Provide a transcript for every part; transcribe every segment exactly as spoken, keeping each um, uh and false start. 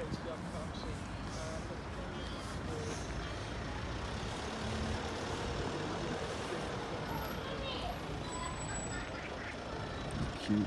Cute.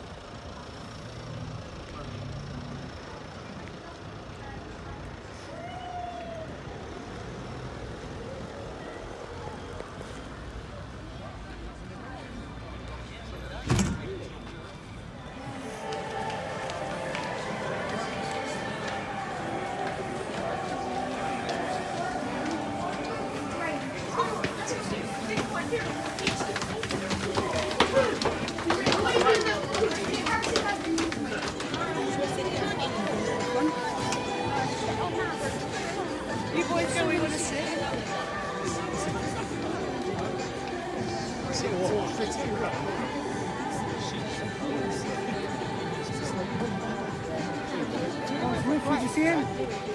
You boys go, we want to sit. Did you see him?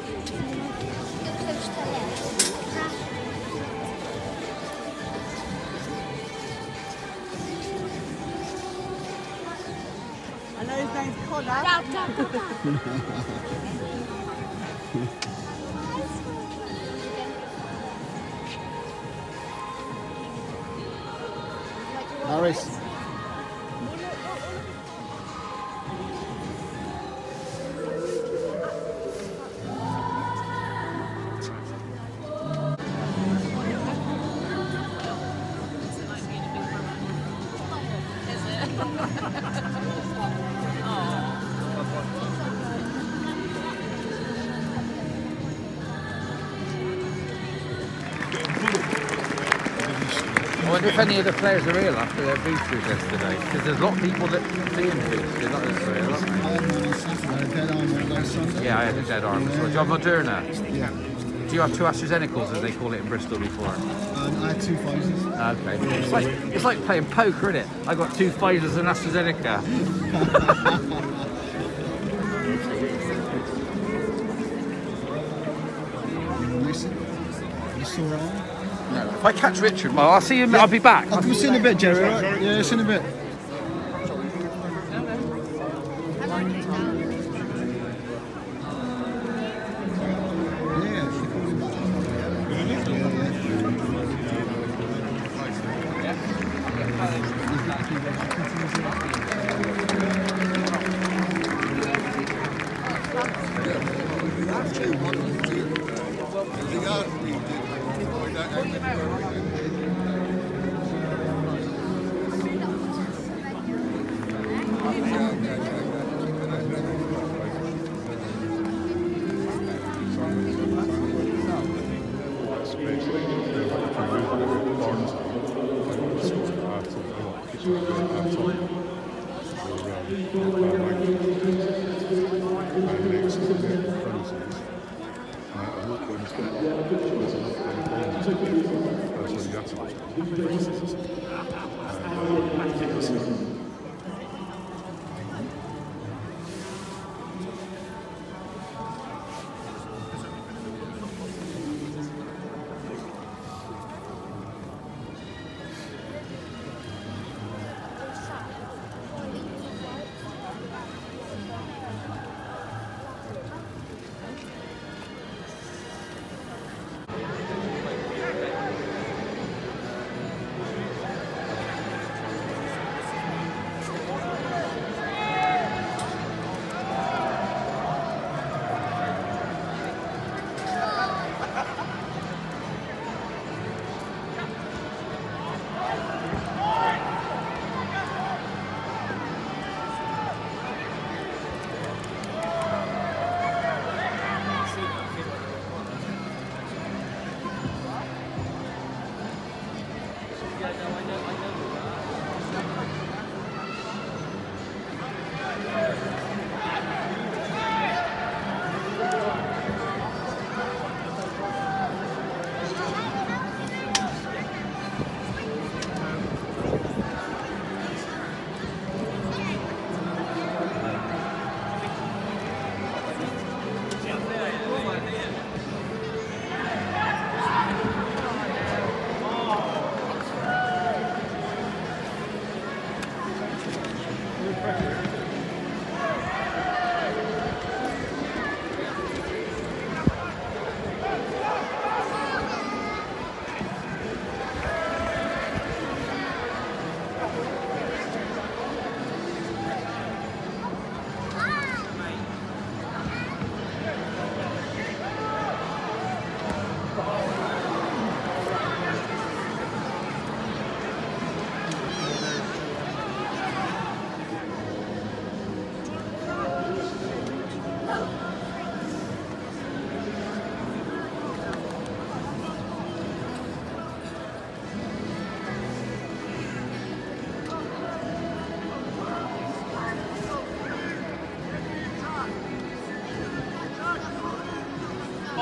I know his name's Connor. Harris. I wonder if any of the players are ill after their boosters yesterday, because there's a lot of people that being boosted, not necessarily, aren't they? I had one on Saturday, a dead arm on last Sunday. Yeah, I had a dead arm as well. Do you have Moderna? Yeah. Do you have two AstraZenecas, as they call it in Bristol before? Um, I had two Pfizers. Okay. It's like, it's like playing poker, isn't it? I got two Pfizers and AstraZeneca. You saw arm? No. If I catch Richard, well, I'll see him. I'll be back. I'll see you in a bit, Jerry. Right? Yeah, see you in a bit. I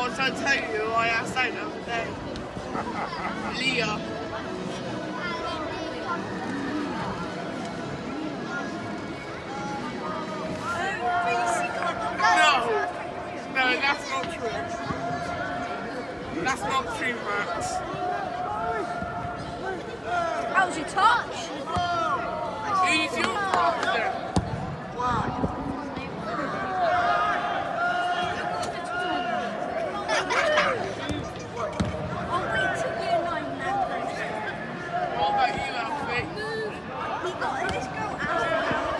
was trying to tell you who I asked out the other day. Leah. No. No, that's not true. That's not true, Max. How was your touch? Who's your partner? I'll wait till year nine now. What about you, Alfie? We got this girl out.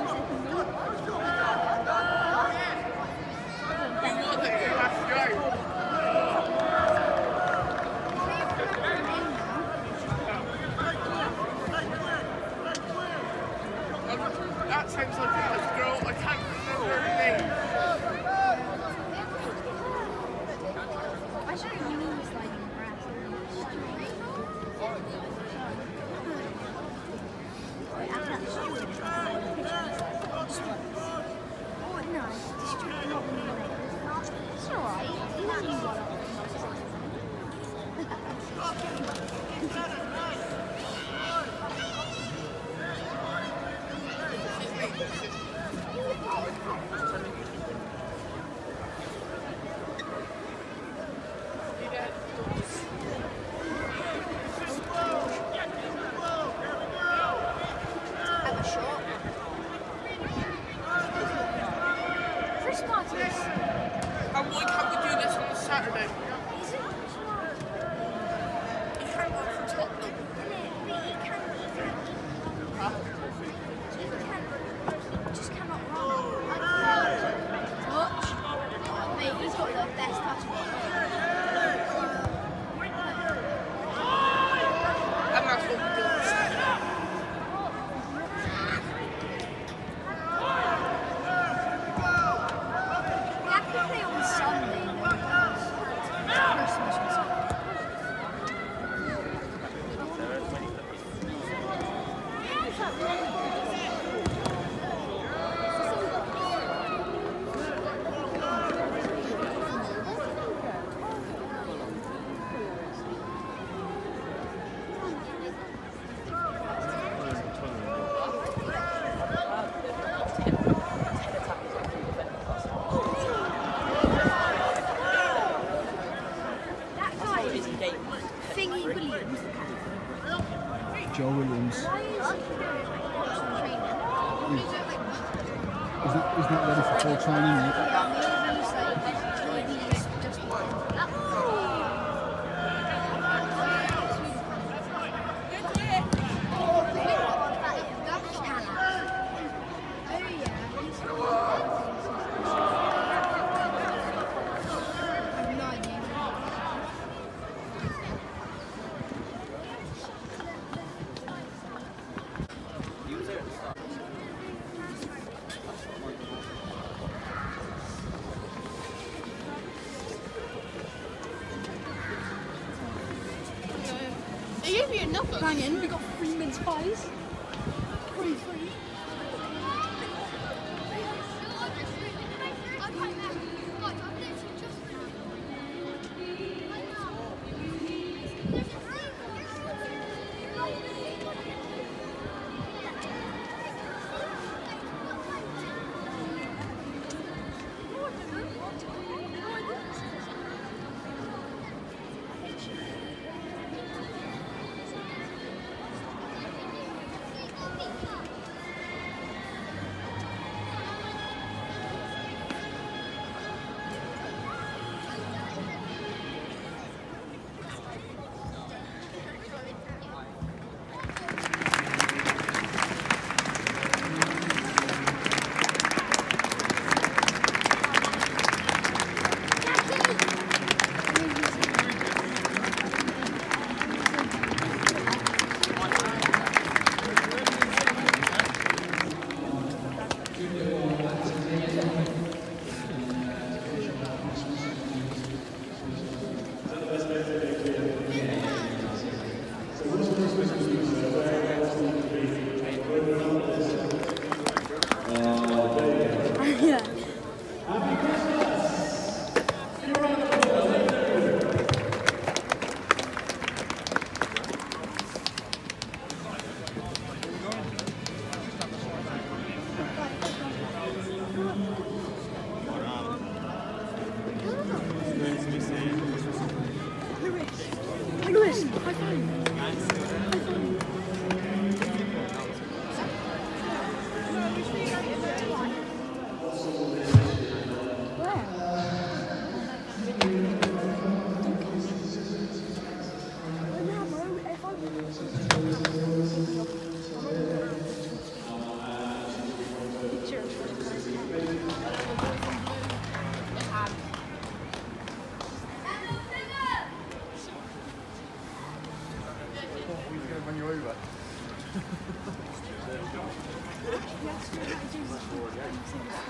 Who was it who asked you out? That sounds like a girl, I can't remember her name. I should have used sliding grass. Oh no, this is not really. It's alright. You don't need one. And why can't we do this on a Saturday? You can't work for Tottenham. Just cannot run. Touch. Mate, he's got the best touch. And that's what we do on Saturday. We have to play on Sunday. Christmas or something. That guy, Thingy Williams. Joe Williams. Why is he doing training? He's not, he's not ready for full training yet. Maybe he's like, maybe he's just They gave me enough. banging. We got three mince pies. Three, three. Seems